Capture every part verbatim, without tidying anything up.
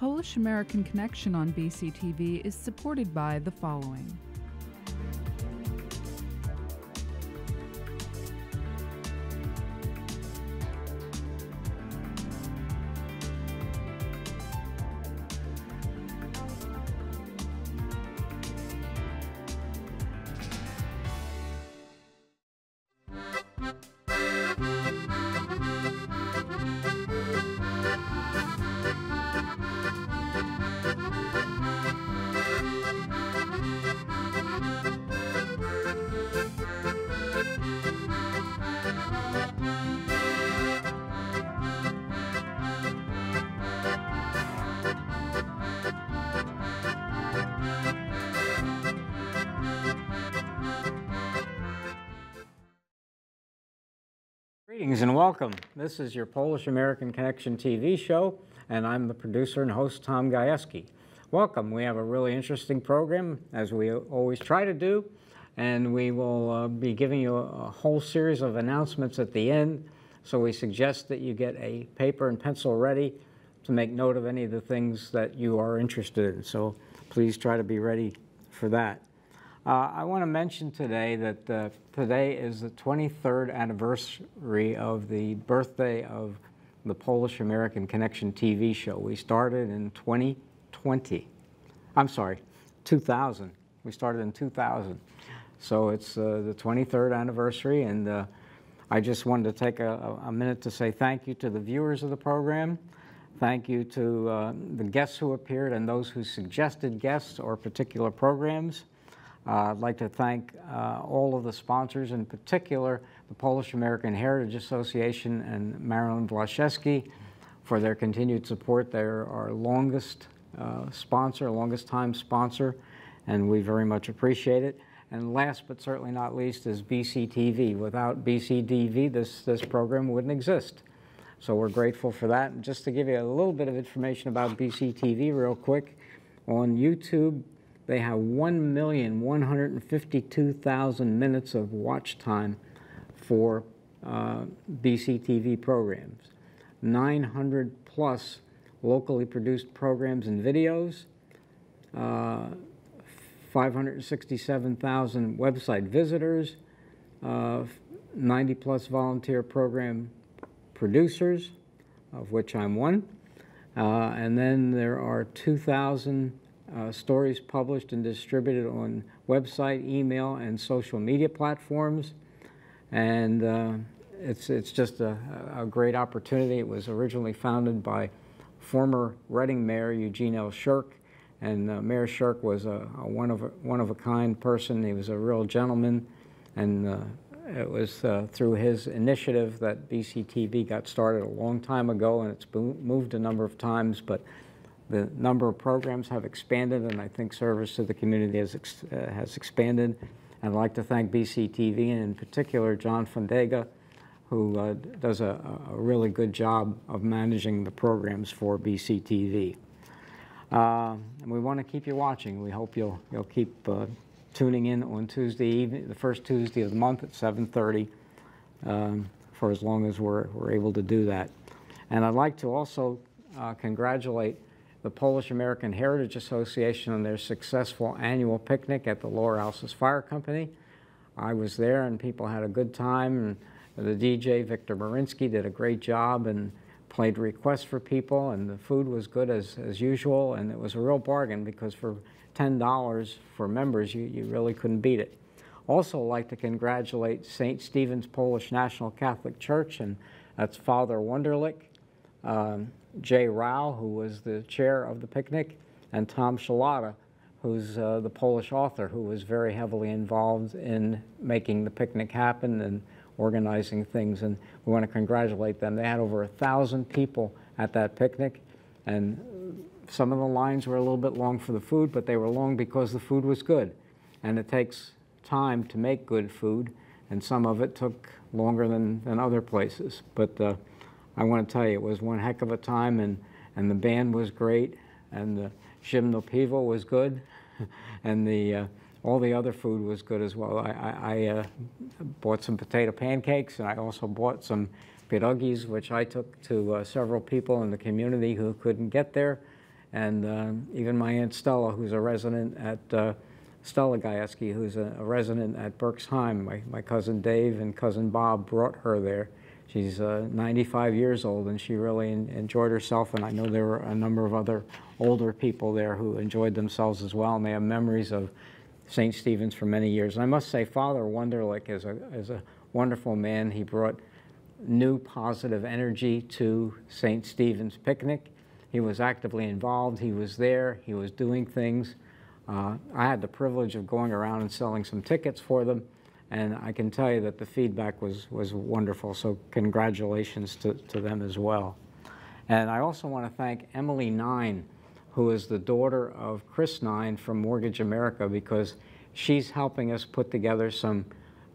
Polish-American Connection on B C T V is supported by the following. Greetings and welcome. This is your Polish-American Connection T V show, and I'm the producer and host, Tom Gajewski. Welcome. We have a really interesting program, as we always try to do, and we will uh, be giving you a, a whole series of announcements at the end, so we suggest that you get a paper and pencil ready to make note of any of the things that you are interested in. So please try to be ready for that. Uh, I want to mention today that uh, today is the twenty-third anniversary of the birthday of the Polish-American Connection T V show. We started in twenty twenty. I'm sorry, two thousand. We started in two thousand. So it's uh, the twenty-third anniversary, and uh, I just wanted to take a, a minute to say thank you to the viewers of the program. Thank you to uh, the guests who appeared and those who suggested guests or particular programs. Uh, I'd like to thank uh, all of the sponsors, in particular the Polish-American Heritage Association and Marilyn Gajewski for their continued support. They're our longest uh, sponsor, longest time sponsor, and we very much appreciate it. And last but certainly not least is B C T V. Without B C T V, this, this program wouldn't exist. So we're grateful for that. And just to give you a little bit of information about B C T V real quick, on YouTube, they have one million one hundred fifty-two thousand minutes of watch time for uh, B C T V programs, nine hundred plus locally produced programs and videos, uh, five hundred sixty-seven thousand website visitors, uh, ninety plus volunteer program producers, of which I'm one, uh, and then there are two thousand Uh, stories published and distributed on website, email, and social media platforms. And uh, it's, it's just a, a great opportunity. It was originally founded by former Reading Mayor Eugene L. Shirk, and uh, Mayor Shirk was a, a one-of-a-kind person. He was a real gentleman, and uh, it was uh, through his initiative that B C T V got started a long time ago, and it's moved a number of times, but the number of programs have expanded, and I think service to the community has, ex uh, has expanded. I'd like to thank B C T V, and in particular John Fondega, who uh, does a, a really good job of managing the programs for B C T V. Uh, and we want to keep you watching. We hope you'll, you'll keep uh, tuning in on Tuesday evening, the first Tuesday of the month at seven thirty, um, for as long as we're, we're able to do that. And I'd like to also uh, congratulate the Polish-American Heritage Association on their successful annual picnic at the Lower Alsace Fire Company. I was there, and people had a good time, and the D J, Victor Marinsky, did a great job and played requests for people, and the food was good as, as usual, and it was a real bargain because for ten dollars for members, you, you really couldn't beat it. Also like to congratulate Saint Stephen's Polish National Catholic Church, and that's Father Wunderlich, um, Jay Rao, who was the chair of the picnic, and Tom Shalata, who's uh, the Polish author, who was very heavily involved in making the picnic happen and organizing things, and we want to congratulate them. They had over a thousand people at that picnic, and some of the lines were a little bit long for the food, but they were long because the food was good, and it takes time to make good food, and some of it took longer than, than other places. But uh, I want to tell you, it was one heck of a time, and, and the band was great, and the Zimno Pivo was good, and the, uh, all the other food was good as well. I, I, I uh, bought some potato pancakes, and I also bought some pierogis, which I took to uh, several people in the community who couldn't get there, and um, even my Aunt Stella, who's a resident at, uh, Stella Gajewski, who's a, a resident at Berksheim. My, my cousin Dave and cousin Bob brought her there. She's uh, ninety-five years old, and she really en enjoyed herself, and I know there were a number of other older people there who enjoyed themselves as well, and they have memories of Saint Stephen's for many years. And I must say, Father Wunderlich is a, is a wonderful man. He brought new positive energy to Saint Stephen's picnic. He was actively involved. He was there. He was doing things. Uh, I had the privilege of going around and selling some tickets for them, and I can tell you that the feedback was, was wonderful, so congratulations to, to them as well. And I also want to thank Emily Nine, who is the daughter of Chris Nine from Mortgage America, because she's helping us put together some,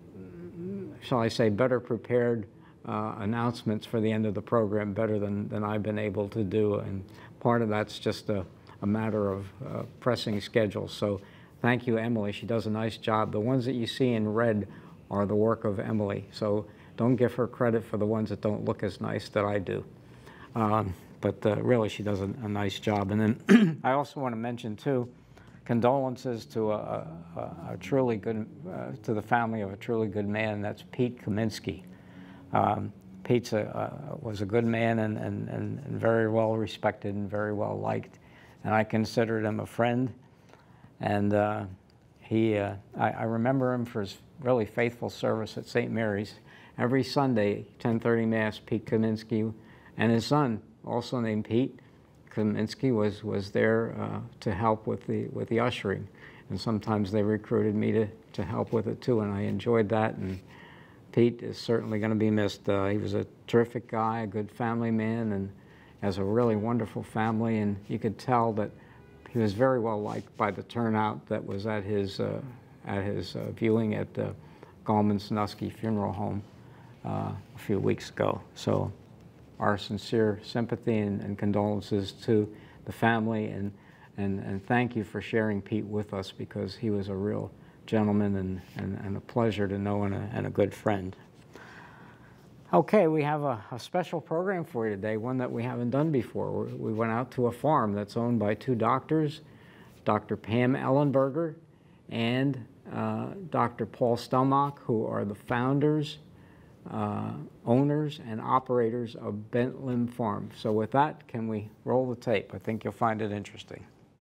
shall I say, better prepared uh, announcements for the end of the program, better than, than I've been able to do. And part of that's just a, a matter of uh, pressing schedules. So thank you, Emily. She does a nice job. The ones that you see in red are the work of Emily. So don't give her credit for the ones that don't look as nice that I do. Um, but uh, really, she does a, a nice job. And then I also want to mention, too, condolences to a, a, a truly good, uh, to the family of a truly good man. That's Pete Kaminsky. Um, Pete uh, was a good man and, and, and, and very well respected and very well liked. And I considered him a friend. And uh, he, uh, I, I remember him for his really faithful service at Saint Mary's. Every Sunday, ten thirty Mass, Pete Kaminsky and his son, also named Pete Kaminsky, was, was there uh, to help with the, with the ushering. And sometimes they recruited me to, to help with it too, and I enjoyed that. And Pete is certainly going to be missed. Uh, he was a terrific guy, a good family man, and has a really wonderful family, and you could tell that he was very well liked by the turnout that was at his, uh, at his uh, viewing at the Gallman-Snuski Funeral Home uh, a few weeks ago. So our sincere sympathy and, and condolences to the family, and, and, and thank you for sharing Pete with us, because he was a real gentleman and, and, and a pleasure to know, and a, and a good friend. Okay, we have a, a special program for you today, one that we haven't done before. We're, we went out to a farm that's owned by two doctors, Doctor Pam Ellenberger and uh, Doctor Paul Stelmach, who are the founders, uh, owners, and operators of Bent Limb Farm. So with that, can we roll the tape? I think you'll find it interesting.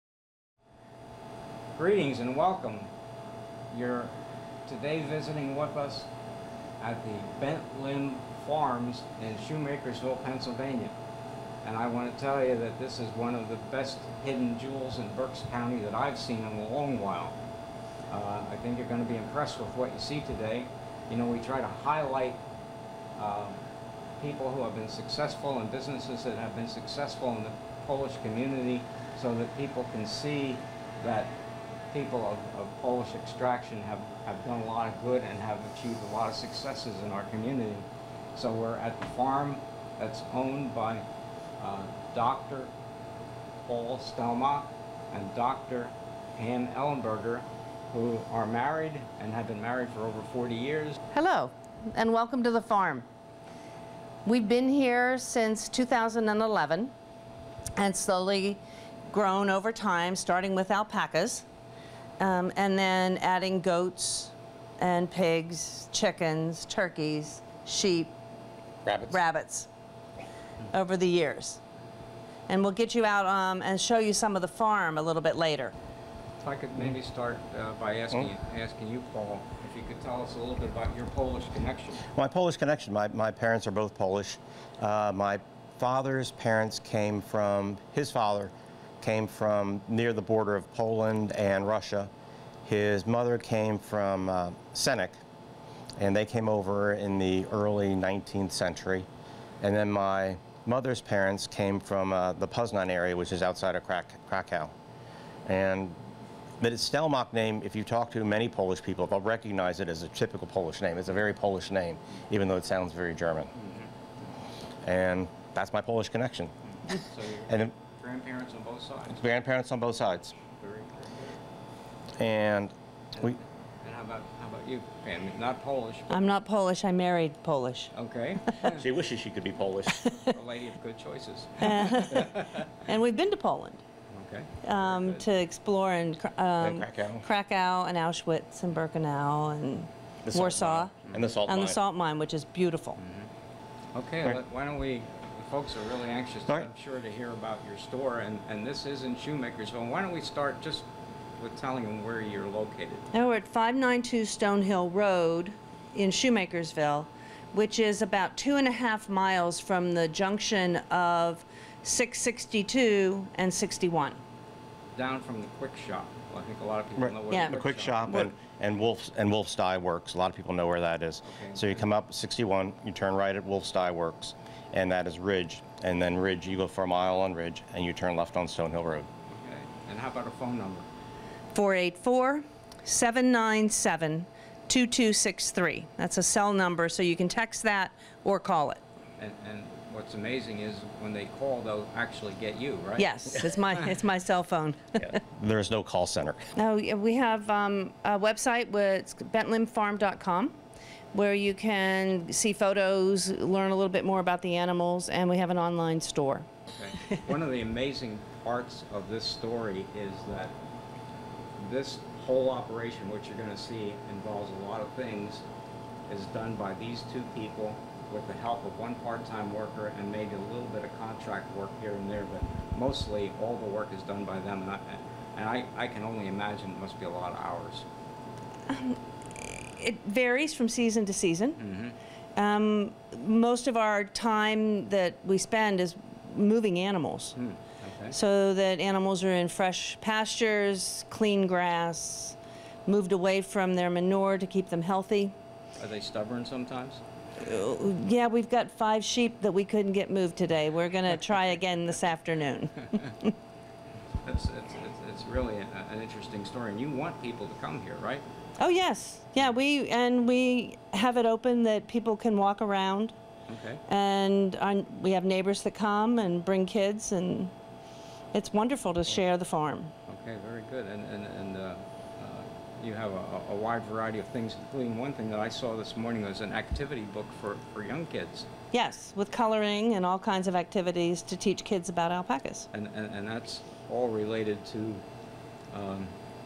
Greetings and welcome. You're today visiting with us at the Bent Limb Farms in Shoemakersville, Pennsylvania. And I want to tell you that this is one of the best hidden jewels in Berks County that I've seen in a long while. Uh, I think you're going to be impressed with what you see today. You know, we try to highlight uh, people who have been successful and businesses that have been successful in the Polish community, so that people can see that people of, of Polish extraction have, have done a lot of good and have achieved a lot of successes in our community. So we're at the farm that's owned by uh, Doctor Paul Stelmach and Doctor Pam Ellenberger, who are married and have been married for over forty years. Hello, and welcome to the farm. We've been here since two thousand eleven and slowly grown over time, starting with alpacas, um, and then adding goats and pigs, chickens, turkeys, sheep, rabbits, rabbits over the years. And we'll get you out um, and show you some of the farm a little bit later. If I could maybe start uh, by asking, mm. asking you, Paul, if you could tell us a little bit about your Polish connection. My Polish connection, my, my parents are both Polish. Uh, my father's parents came from, his father came from near the border of Poland and Russia. His mother came from uh, Senek, and they came over in the early nineteenth century. And then my mother's parents came from uh, the Poznan area, which is outside of Krak Krakow. And the Stelmach name, if you talk to many Polish people, they'll recognize it as a typical Polish name. It's a very Polish name, even though it sounds very German. Mm-hmm. And that's my Polish connection. So your and then, grandparents on both sides? Grandparents on both sides. Very good. And, and we... And how about, how about you, Pam? Not Polish. I'm not Polish. I married Polish. Okay. She wishes she could be Polish. A lady of good choices. And we've been to Poland. Okay. um, to explore in um, And Krakow. Krakow and Auschwitz and Birkenau and The salt Warsaw. mine. And the salt and mine. the salt mine, which is beautiful. Okay, Right. let, why don't we, the folks are really anxious, All right. I'm sure, to hear about your store, and, and this is in Shoemakersville. Why don't we start just with telling them where you're located? Now we're at five ninety-two Stonehill Road in Shoemakersville, which is about two and a half miles from the junction of six sixty-two and sixty-one. Down from the Quick Shop. Well, I think a lot of people Right. know where Yeah. the The Quick Shop We're- and, and Wolf's and Wolf's Dye Works. A lot of people know where that is. Okay. So you come up sixty-one, you turn right at Wolf's Dye Works, and that is Ridge. And then Ridge, you go for a mile on Ridge, and you turn left on Stonehill Road. Okay, and how about a phone number? four eight four, seven nine seven, two two six three. That's a cell number, so you can text that or call it. And, and what's amazing is when they call, they'll actually get you, right? Yes, it's my it's my cell phone. Yeah. There is no call center. No, yeah, we have um, a website, where it's bentlim farm dot com, where you can see photos, learn a little bit more about the animals, and we have an online store. Okay. One of the amazing parts of this story is that this whole operation, which you're going to see, involves a lot of things, is done by these two people with the help of one part-time worker and maybe a little bit of contract work here and there, but mostly all the work is done by them. And I, and I, I can only imagine it must be a lot of hours. It varies from season to season. Mm-hmm. Um, most of our time that we spend is moving animals, Hmm. Okay. so that animals are in fresh pastures, clean grass, moved away from their manure to keep them healthy. Are they stubborn sometimes? Uh, Yeah, we've got five sheep that we couldn't get moved today. We're going to try again this afternoon. It's, it's, it's, it's really a, an interesting story, and you want people to come here, right? Oh yes, yeah. We and we have it open that people can walk around, Okay. and our, we have neighbors that come and bring kids, and it's wonderful to share the farm. Okay, very good. And, and, and uh, uh, you have a, a wide variety of things, including one thing that I saw this morning was an activity book for, for young kids. Yes, with coloring and all kinds of activities to teach kids about alpacas. And, and, and that's all related to um,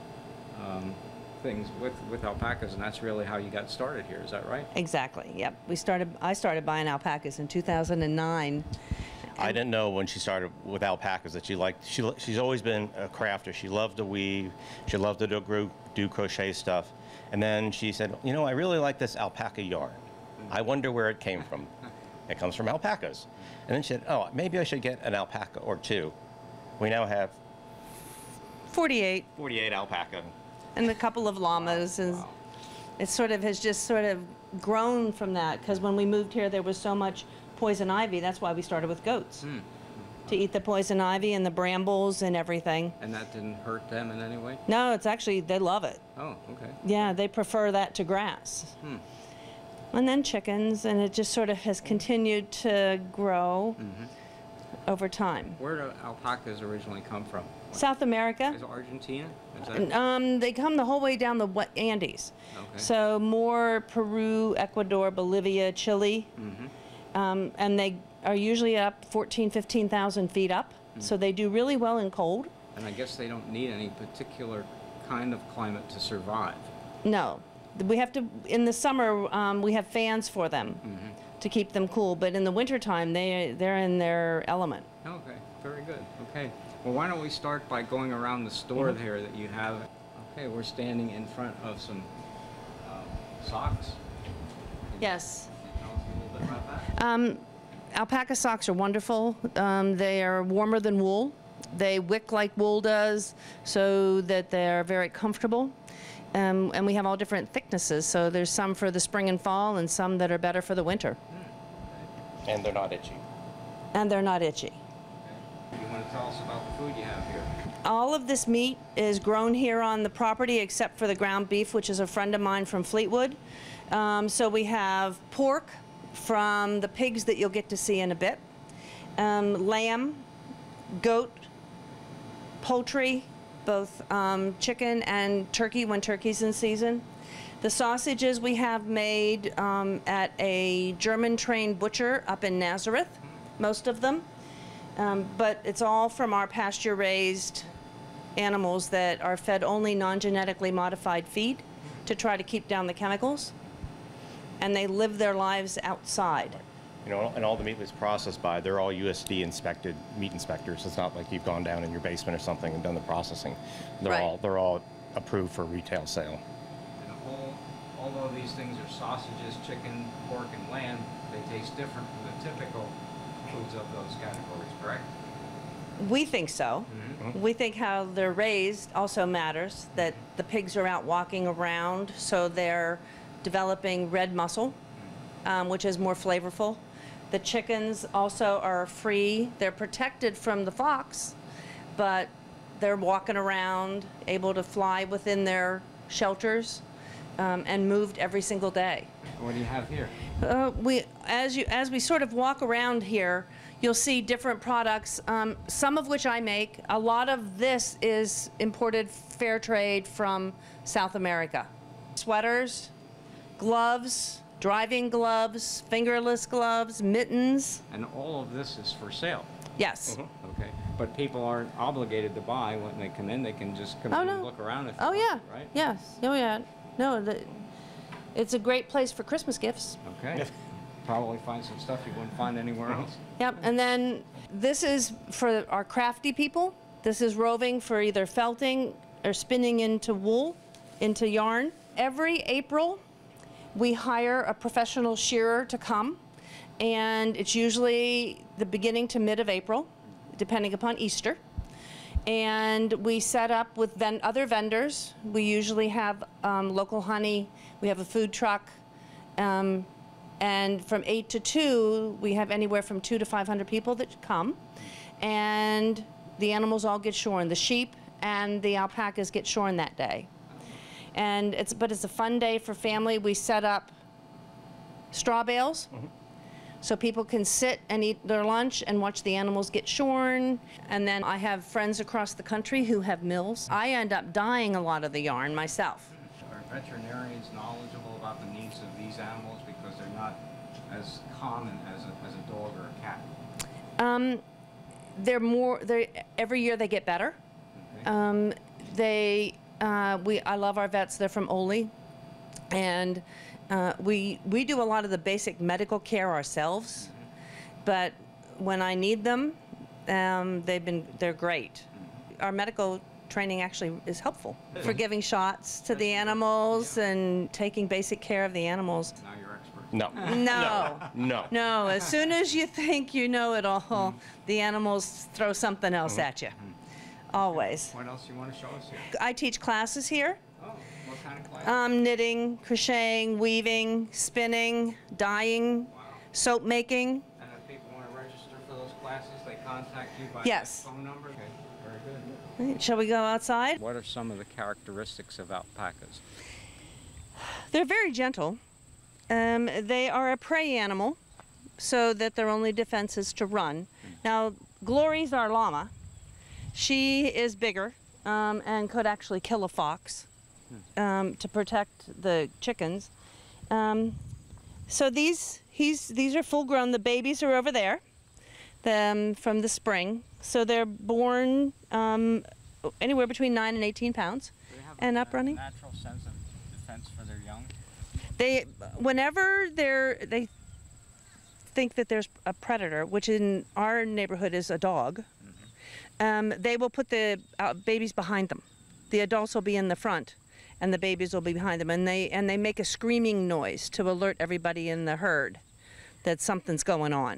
um, things with, with alpacas, and that's really how you got started here. Is that right? Exactly. Yep. We started. I started buying alpacas in two thousand nine. I didn't know when she started with alpacas that she liked, she, she's always been a crafter. She loved to weave. She loved to do, gro- do crochet stuff. And then she said, you know, I really like this alpaca yarn. I wonder where it came from. It comes from alpacas. And then she said, oh, maybe I should get an alpaca or two. We now have forty-eight, forty-eight alpaca. and a couple of llamas, and Wow. it sort of has just sort of grown from that. Because when we moved here, there was so much poison ivy. That's why we started with goats, Hmm. to eat the poison ivy and the brambles and everything. And that didn't hurt them in any way? No, it's actually, they love it. Oh, okay. Yeah, they prefer that to grass. Hmm. And then chickens, and it just sort of has continued to grow Mm-hmm. over time. Where do alpacas originally come from? South America, Is it Argentina? Is that? um, they come the whole way down the wa- Andes. Okay. So more Peru, Ecuador, Bolivia, Chile. Mm-hmm. Um, and they are usually up fourteen, fifteen thousand feet up. Mm. So they do really well in cold. And I guess they don't need any particular kind of climate to survive. No, we have to, in the summer, um, we have fans for them Mm-hmm. to keep them cool. But in the wintertime, they, they're in their element. Okay, very good. Okay. Well, why don't we start by going around the store Mm-hmm. here that you have. Okay, we're standing in front of some um, socks. Can Yes. you tell us a little bit about that? Um, alpaca socks are wonderful. Um, they are warmer than wool. They wick like wool does, so that they're very comfortable. Um, and we have all different thicknesses. So there's some for the spring and fall, and some that are better for the winter. And they're not itchy. And they're not itchy. Okay. You want to tell us about the food you have here? All of this meat is grown here on the property, except for the ground beef, which is a friend of mine from Fleetwood. Um, so we have pork from the pigs that you'll get to see in a bit, um, lamb, goat, poultry, both um, chicken and turkey when turkey's in season. The sausages we have made um, at a German-trained butcher up in Nazareth, most of them. Um, but it's all from our pasture-raised animals that are fed only non-genetically modified feed to try to keep down the chemicals, and they live their lives outside. You know, and all the meat that's processed by, they're all U S D inspected meat inspectors. It's not like you've gone down in your basement or something and done the processing. They're Right. all they're all approved for retail sale. And all, although these things are sausages, chicken, pork, and lamb, they taste different from the typical foods of those categories, correct? We think so. Mm-hmm. We think how they're raised also matters, that the pigs are out walking around, so they're developing red muscle, um, which is more flavorful. The chickens also are free. They're protected from the fox, but they're walking around, able to fly within their shelters, um, and moved every single day. What do you have here? Uh, we, as you, as we sort of walk around here, you'll see different products, um, some of which I make. A lot of this is imported fair trade from South America. Sweaters, gloves, driving gloves, fingerless gloves, mittens. And all of this is for sale. Yes. Okay. But people aren't obligated to buy when they come in. They can just come Oh, in no. and look around if they Oh, want yeah. to, right? Yes. Oh, yeah. No, the, it's a great place for Christmas gifts. Okay. Probably find some stuff you wouldn't find anywhere else. Yep, and then this is for our crafty people. This is roving for either felting or spinning into wool, into yarn. Every April, we hire a professional shearer to come, and it's usually the beginning to mid of April, depending upon Easter. And we set up with ven other vendors. We usually have um, local honey. We have a food truck. Um, And from eight to two, we have anywhere from two to five hundred people that come, and the animals all get shorn. The sheep and the alpacas get shorn that day, and it's but it's a fun day for family. We set up straw bales, mm-hmm. so people can sit and eat their lunch and watch the animals get shorn. And then I have friends across the country who have mills. I end up dyeing a lot of the yarn myself. Are veterinarians knowledgeable about the needs of these animals because they're not as common as a, as a dog or a cat? Um, they're more. They every year they get better. Okay. Um, they uh, we I love our vets. They're from Ole, and uh, we we do a lot of the basic medical care ourselves. Mm-hmm. But when I need them, um, they've been they're great. Mm-hmm. Our medical training actually is helpful for giving shots to the animals and taking basic care of the animals. Now you're expert. No. No. No. No, as soon as you think you know it all, Mm. the animals throw something else Mm-hmm. at you. Always. What else you want to show us here? I teach classes here. Oh, what kind of class? Um, knitting, crocheting, weaving, spinning, dyeing, Wow. soap making. And if people want to register for those classes, they contact you by Yes. that phone number? Okay, very good. Shall we go outside? What are some of the characteristics of alpacas? They're very gentle. Um, they are a prey animal, so that their only defense is to run. Now, Glory's our llama. She is bigger um, and could actually kill a fox um, to protect the chickens. Um, so these, he's, these are full grown. The babies are over there um, from the spring. So they're born um, anywhere between nine and eighteen pounds. Do they have And a, up running? a natural sense of defense for their young? They, whenever they're, they think that there's a predator, which in our neighborhood is a dog, mm-hmm. um, they will put the uh, babies behind them. The adults will be in the front, and the babies will be behind them, and they and they make a screaming noise to alert everybody in the herd that something's going on.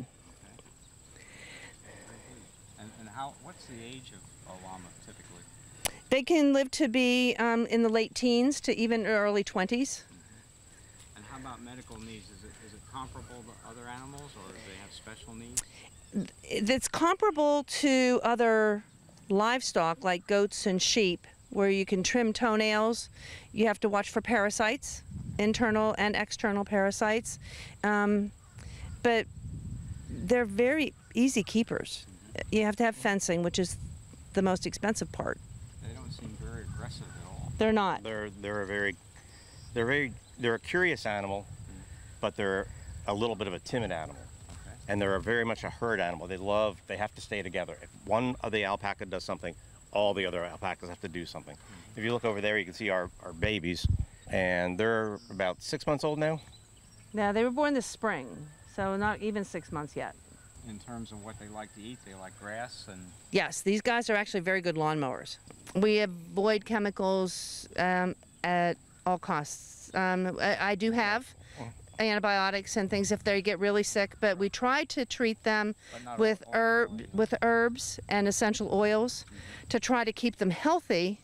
And, and how? What's the age of a llama typically? They can live to be um, in the late teens to even early twenties. And how about medical needs? Is it is it comparable to other animals, or do they have special needs? It's comparable to other livestock like goats and sheep, where you can trim toenails. You have to watch for parasites, internal and external parasites. Um, but they're very easy keepers. You have to have fencing, which is the most expensive part. They don't seem very aggressive at all. They're not. They're they're a very they're very they're a curious animal, but they're a little bit of a timid animal. Okay. And they're a very much a herd animal. They love, they have to stay together. If one of the alpaca does something, all the other alpacas have to do something. If you look over there, you can see our, our babies, and they're about six months old now. Yeah, they were born this spring, so not even six months yet. In terms of what they like to eat, they like grass and... Yes, these guys are actually very good lawnmowers. We avoid chemicals um, at all costs. Um, I, I do have antibiotics and things if they get really sick, but we try to treat them with herb with herbs and essential oils mm-hmm. to try to keep them healthy,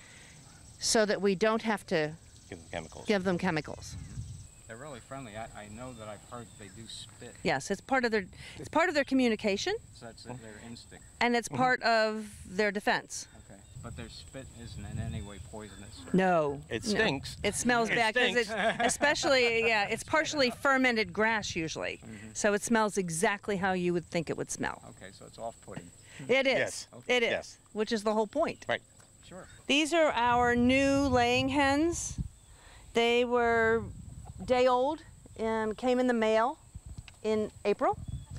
so that we don't have to give them chemicals. Give them chemicals. Mm-hmm. They're really friendly. I, I know that I've heard they do spit. Yes, it's part of their it's part of their communication. So that's their instinct. And it's part of their defense. Okay, but their spit isn't in any way poisonous. No, it stinks. No. It smells it bad because it's especially yeah, it's partially fermented grass usually, mm-hmm. so it smells exactly how you would think it would smell. Okay, so it's off-putting. It is. Yes. Okay. It is. Yes. Which is the whole point. Right. Sure. These are our new laying hens. They were day old and came in the mail in April,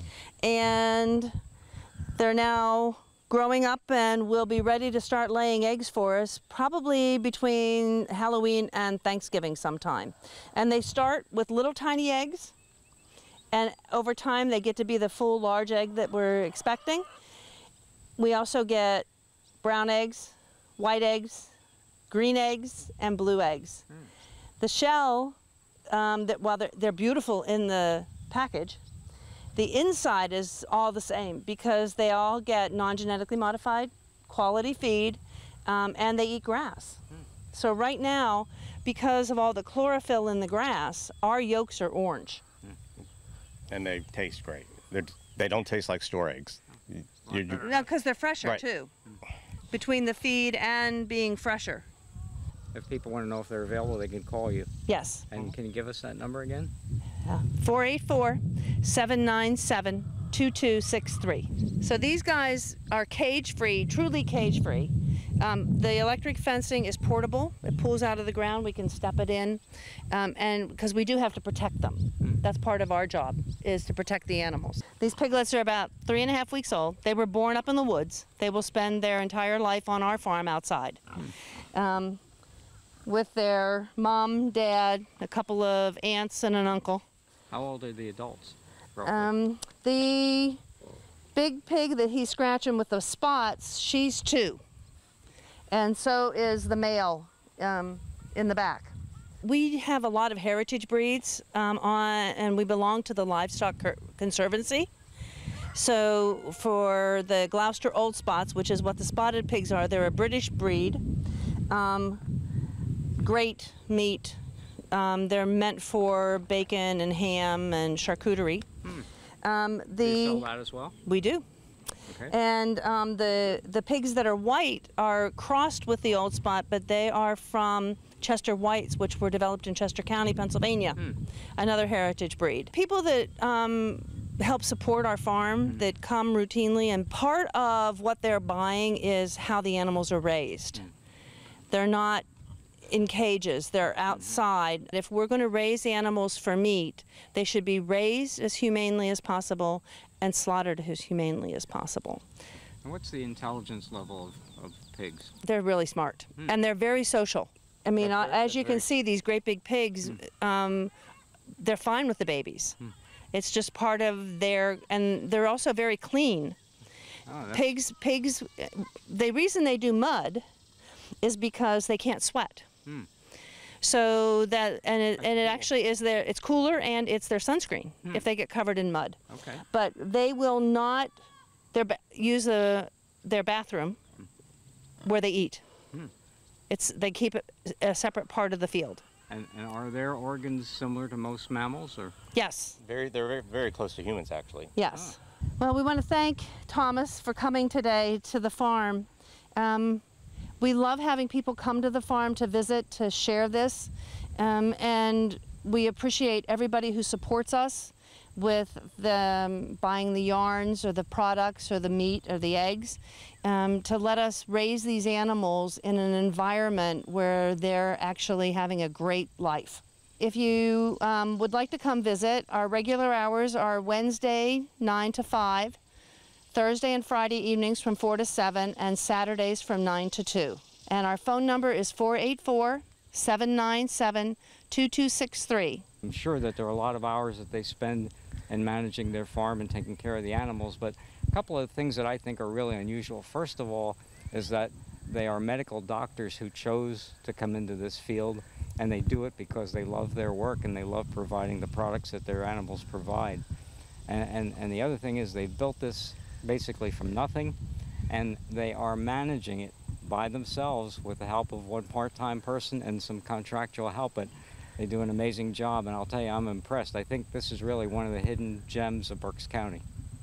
and they're now growing up and will be ready to start laying eggs for us probably between Halloween and Thanksgiving sometime. And they start with little tiny eggs, and over time they get to be the full large egg that we're expecting. We also get brown eggs, white eggs, green eggs, and blue eggs. Mm. The shell, um, that while they're, they're beautiful in the package, the inside is all the same because they all get non-genetically modified quality feed, um, and they eat grass. Mm. So right now, because of all the chlorophyll in the grass, our yolks are orange. Mm. And they taste great. They're, they don't taste like store eggs. You, you, no, because they're fresher right. too, between the feed and being fresher. If people want to know if they're available, they can call you. Yes. And can you give us that number again? four eight four, seven nine seven, two two six three. So these guys are cage-free, truly cage-free. Um, the electric fencing is portable. It pulls out of the ground. We can step it in, um, and because we do have to protect them. Mm. That's part of our job, is to protect the animals. These piglets are about three and a half weeks old. They were born up in the woods. They will spend their entire life on our farm outside. Mm. Um, with their mom, dad, a couple of aunts, and an uncle. How old are the adults? Um, the big pig that he's scratching with the spots, she's two. And so is the male um, in the back. We have a lot of heritage breeds um, on, and we belong to the Livestock Conservancy. So for the Gloucester Old Spots, which is what the spotted pigs are, they're a British breed. Um, great meat. Um, they're meant for bacon and ham and charcuterie. Hmm. Um, the, do you sell that as well? We do. Okay. And um, the, the pigs that are white are crossed with the Old Spot, but they are from Chester Whites, which were developed in Chester County, Pennsylvania, hmm. another heritage breed. People that um, help support our farm, hmm. that come routinely, and part of what they're buying is how the animals are raised. Hmm. They're not in cages, they're outside. If we're going to raise animals for meat, they should be raised as humanely as possible and slaughtered as humanely as possible. And what's the intelligence level of, of pigs? They're really smart, hmm. and they're very social. I mean, very, as you very... can see, these great big pigs, hmm. um, they're fine with the babies. Hmm. It's just part of their, and they're also very clean. Oh, pigs, pigs, the reason they do mud is because they can't sweat. Hmm. So that, and it, and it actually is their, it's cooler and it's their sunscreen hmm. if they get covered in mud. Okay. But they will not their, use a, their bathroom hmm. where they eat. Hmm. It's, they keep it a separate part of the field. And, and are their organs similar to most mammals, or? Yes. Very, they're very, very close to humans, actually. Yes. Ah. Well, we want to thank Thomas for coming today to the farm. Um, We love having people come to the farm to visit, to share this, um, and we appreciate everybody who supports us with the, um, buying the yarns or the products or the meat or the eggs, um, to let us raise these animals in an environment where they're actually having a great life. If you um, would like to come visit, our regular hours are Wednesday nine to five, Thursday and Friday evenings from four to seven, and Saturdays from nine to two. And our phone number is four eight four, seven nine seven, two two six three. I'm sure that there are a lot of hours that they spend in managing their farm and taking care of the animals, but a couple of things that I think are really unusual. First of all is that they are medical doctors who chose to come into this field, and they do it because they love their work and they love providing the products that their animals provide. And, and, and the other thing is they've built this basically from nothing, and they are managing it by themselves with the help of one part-time person and some contractual help. But they do an amazing job, and I'll tell you, I'm impressed. I think this is really one of the hidden gems of Berks County.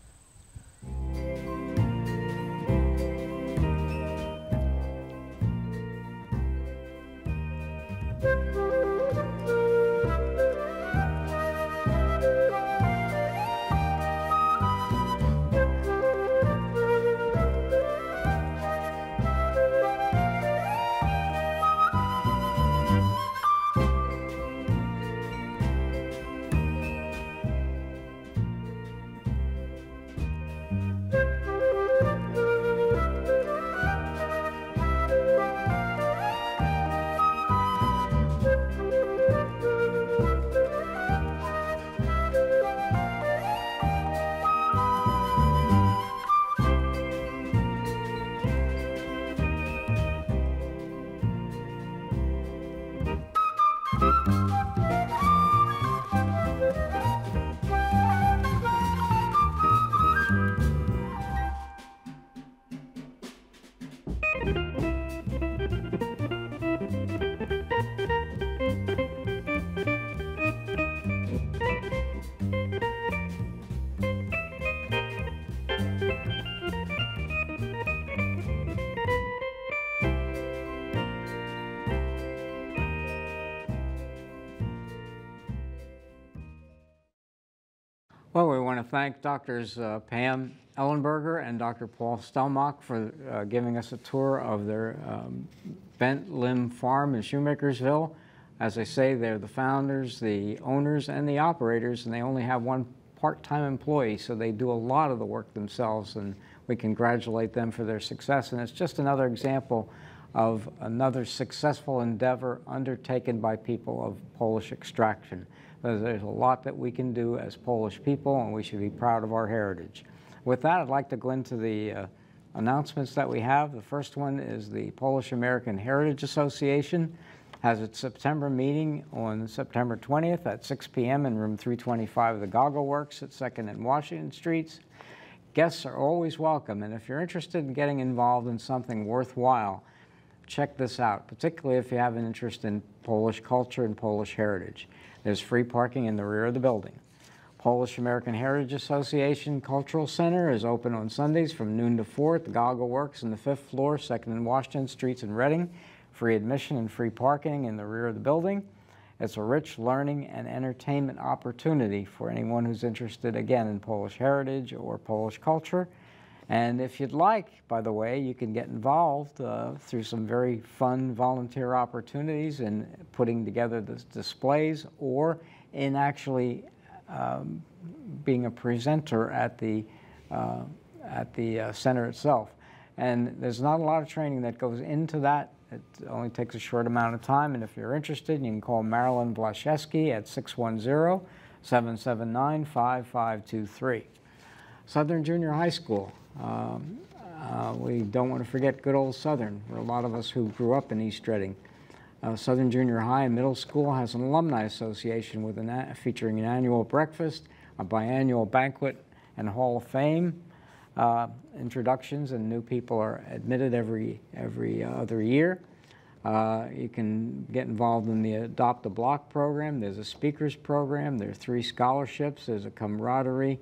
Well, we want to thank Doctors uh, Pam Ellenberger and Doctor Paul Stelmach for uh, giving us a tour of their um, bent limb farm in Shoemakersville. As I say, they're the founders, the owners, and the operators, and they only have one part-time employee, so they do a lot of the work themselves, and we congratulate them for their success. And it's just another example of another successful endeavor undertaken by people of Polish extraction. There's a lot that we can do as Polish people, and we should be proud of our heritage. With that, I'd like to go into the uh, announcements that we have. The first one is the Polish American Heritage Association has its September meeting on September twentieth at six p m in room three twenty-five of the Goggle Works at second and Washington Streets. Guests are always welcome, and if you're interested in getting involved in something worthwhile, check this out, particularly if you have an interest in Polish culture and Polish heritage. There's free parking in the rear of the building. Polish American Heritage Association Cultural Center is open on Sundays from noon to four at the Goggle Works on the fifth floor, second and Washington Streets in Reading. Free admission and free parking in the rear of the building. It's a rich learning and entertainment opportunity for anyone who's interested, again, in Polish heritage or Polish culture. And if you'd like, by the way, you can get involved uh, through some very fun volunteer opportunities in putting together the displays or in actually um, being a presenter at the, uh, at the uh, center itself. And there's not a lot of training that goes into that. It only takes a short amount of time, and if you're interested, you can call Marilyn Gajewski at six one zero, seven seven nine, five five two three. Southern Junior High School. Um, uh, we don't want to forget good old Southern. For a lot of us who grew up in East Reading. Uh, Southern Junior High and Middle School has an alumni association with an featuring an annual breakfast, a biannual banquet, and Hall of Fame uh, introductions, and new people are admitted every, every uh, other year. Uh, you can get involved in the Adopt a Block program. There's a speakers program. There are three scholarships. There's a camaraderie.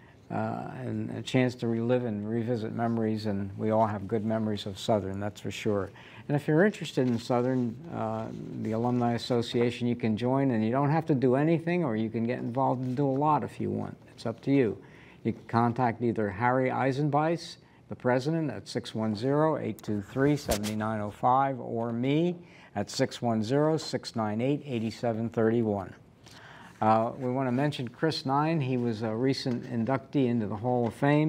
Uh, and a chance to relive and revisit memories, and we all have good memories of Southern, that's for sure. And if you're interested in Southern, uh, the Alumni Association, you can join, and you don't have to do anything, or you can get involved and do a lot if you want. It's up to you. You can contact either Harry Eisenbeis, the president, at six one zero, eight two three, seven nine zero five, or me at six one zero, six nine eight, eight seven three one. Uh, we want to mention Chris Nine. He was a recent inductee into the Hall of Fame.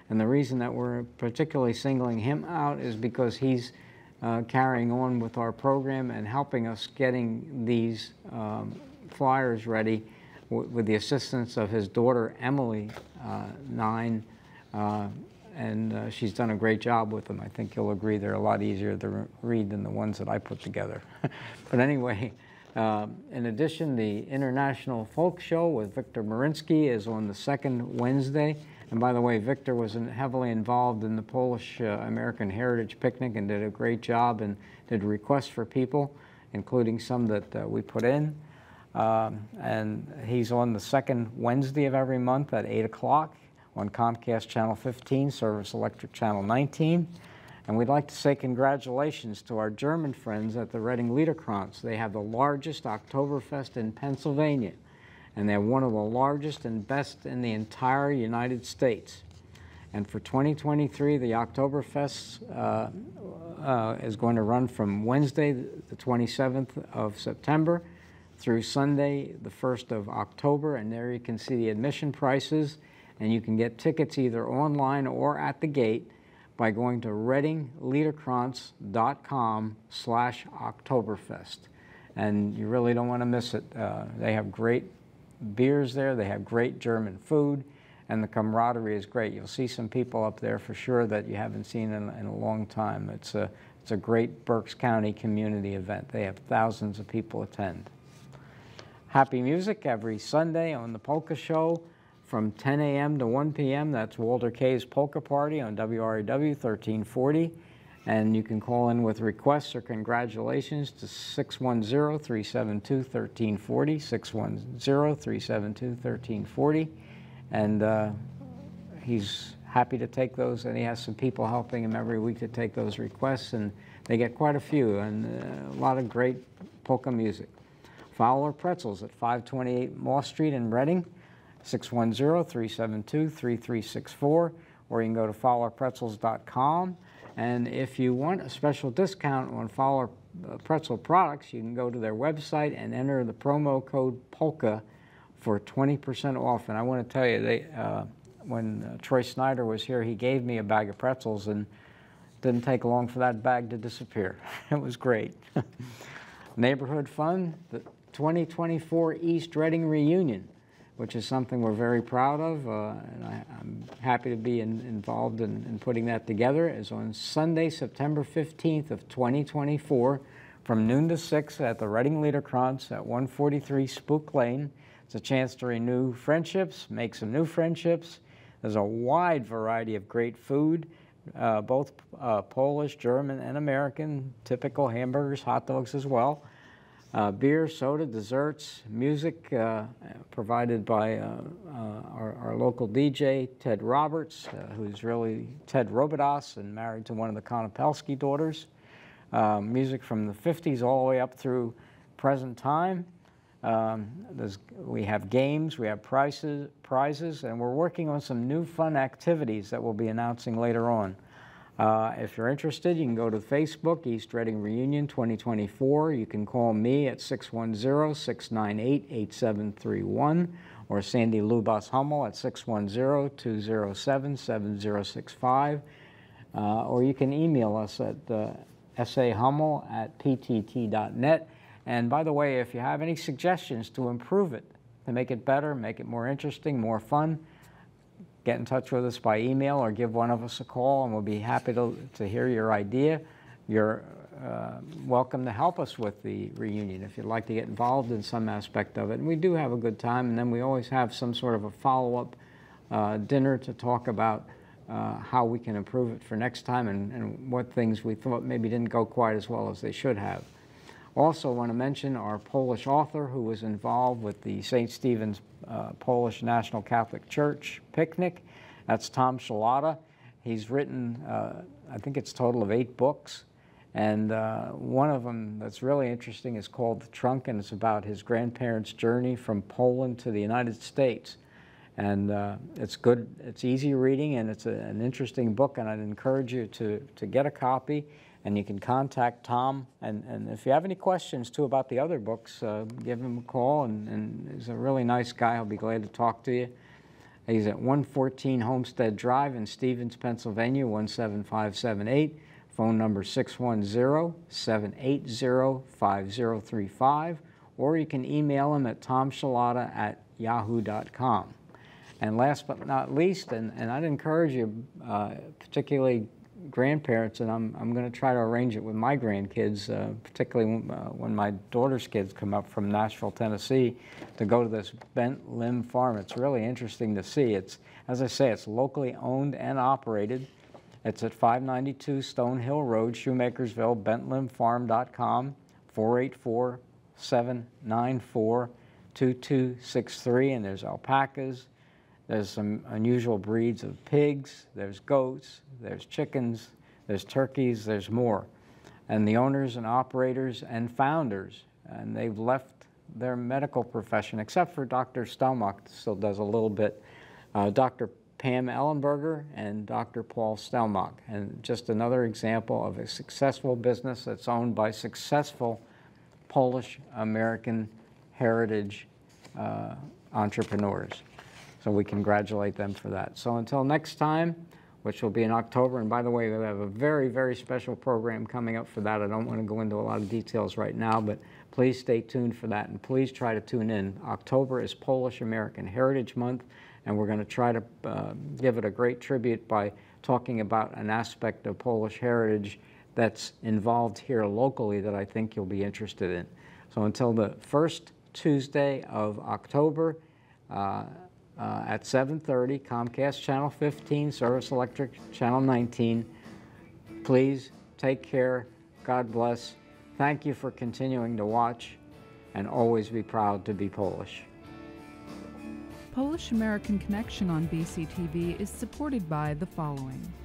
And the reason that we're particularly singling him out is because he's uh, carrying on with our program and helping us getting these um, flyers ready w with the assistance of his daughter, Emily, uh, nine, uh, and uh, she's done a great job with them. I think you'll agree they're a lot easier to re read than the ones that I put together. But anyway, uh, in addition, the International Folk Show with Victor Marinsky is on the second Wednesday. And by the way, Victor was in, heavily involved in the Polish uh, American Heritage Picnic and did a great job and did requests for people, including some that uh, we put in. Um, and he's on the second Wednesday of every month at eight o'clock on Comcast Channel fifteen, Service Electric Channel nineteen. And we'd like to say congratulations to our German friends at the Reading Liederkranz. They have the largest Oktoberfest in Pennsylvania, and they're one of the largest and best in the entire United States. And for twenty twenty-three, the Oktoberfest uh, uh, is going to run from Wednesday, the twenty-seventh of September, through Sunday, the first of October, and there you can see the admission prices, and you can get tickets either online or at the gate by going to reading liederkranz dot com slash Oktoberfest. And you really don't want to miss it. Uh, they have great beers there, they have great German food, and the camaraderie is great. You'll see some people up there for sure that you haven't seen in, in a long time. It's a, it's a great Berks County community event. They have thousands of people attend. Happy music every Sunday on the Polka Show from ten A M to one P M That's Walter Kay's Polka Party on W R A W thirteen forty. And you can call in with requests or congratulations to six one zero, three seven two, one three four zero, six one zero, three seven two, one three four zero. And uh, he's happy to take those, and he has some people helping him every week to take those requests, and they get quite a few, and uh, a lot of great polka music. Fowler Pretzels at five twenty-eight Moss Street in Reading, six one zero, three seven two, three three six four, or you can go to fowler pretzels dot com. And if you want a special discount on Fowler Pretzel products, you can go to their website and enter the promo code POLKA for twenty percent off. And I want to tell you, they, uh, when uh, Troy Snyder was here, he gave me a bag of pretzels, and it didn't take long for that bag to disappear. It was great. Neighborhood Fun, the twenty twenty-four East Reading Reunion, which is something we're very proud of, uh, and I, I'm happy to be in, involved in, in putting that together, is on Sunday, September fifteenth of twenty twenty-four, from noon to six at the Reading Liederkranz at one forty-three Spook Lane. It's a chance to renew friendships, make some new friendships. There's a wide variety of great food, uh, both uh, Polish, German, and American, typical hamburgers, hot dogs as well. Uh, beer, soda, desserts, music uh, provided by uh, uh, our, our local D J, Ted Roberts, uh, who's really Ted Robidas and married to one of the Konopelski daughters. Uh, music from the fifties all the way up through present time. Um, there's, we have games, we have prizes, prizes, and we're working on some new fun activities that we'll be announcing later on. Uh, if you're interested, you can go to Facebook, East Reading Reunion twenty twenty-four. You can call me at six one zero, six nine eight, eight seven three one, or Sandy Lubas Hummel at six one zero, two zero seven, seven zero six five. Uh, or you can email us at uh, sahummel at p t t dot net. And by the way, if you have any suggestions to improve it, to make it better, make it more interesting, more fun, get in touch with us by email or give one of us a call, and we'll be happy to, to hear your idea. You're uh, welcome to help us with the reunion if you'd like to get involved in some aspect of it. And we do have a good time, and then we always have some sort of a follow-up uh, dinner to talk about uh, how we can improve it for next time, and, and what things we thought maybe didn't go quite as well as they should have. Also want to mention our Polish author who was involved with the Saint Stephen's uh, Polish National Catholic Church picnic. That's Tom Shalata. He's written, uh, I think it's a total of eight books. And uh, one of them that's really interesting is called The Trunk, and it's about his grandparents' journey from Poland to the United States. And uh, it's good, it's easy reading, and it's a, an interesting book, and I'd encourage you to, to get a copy. And you can contact Tom, and, and if you have any questions, too, about the other books, uh, give him a call, and, and he's a really nice guy. He'll be glad to talk to you. He's at one fourteen Homestead Drive in Stevens, Pennsylvania, one seven five seven eight. Phone number six one zero, seven eight zero, five zero three five, or you can email him at tom shalata at yahoo dot com. And last but not least, and, and I'd encourage you, uh, particularly grandparents, and I'm, I'm going to try to arrange it with my grandkids, uh, particularly when, uh, when my daughter's kids come up from Nashville, Tennessee, to go to this Bent Limb Farm. It's really interesting to see. It's, as I say, it's locally owned and operated. It's at five ninety-two Stone Hill Road, Shoemakersville, bent limb farm dot com, four eight four, seven nine four, two two six three, and there's alpacas. There's some unusual breeds of pigs, there's goats, there's chickens, there's turkeys, there's more. And the owners and operators and founders, and they've left their medical profession, except for Doctor Stelmach, still does a little bit, uh, Doctor Pam Ellenberger and Doctor Paul Stelmach. And just another example of a successful business that's owned by successful Polish-American heritage uh, entrepreneurs. So we congratulate them for that. So until next time, which will be in October, and by the way, we have a very, very special program coming up for that. I don't want to go into a lot of details right now, but please stay tuned for that, and please try to tune in. October is Polish American Heritage Month, and we're going to try to uh, give it a great tribute by talking about an aspect of Polish heritage that's involved here locally that I think you'll be interested in. So until the first Tuesday of October, uh, Uh, at seven thirty, Comcast Channel fifteen, Service Electric Channel nineteen. Please take care. God bless. Thank you for continuing to watch, and always be proud to be Polish. Polish American Connection on B C T V is supported by the following.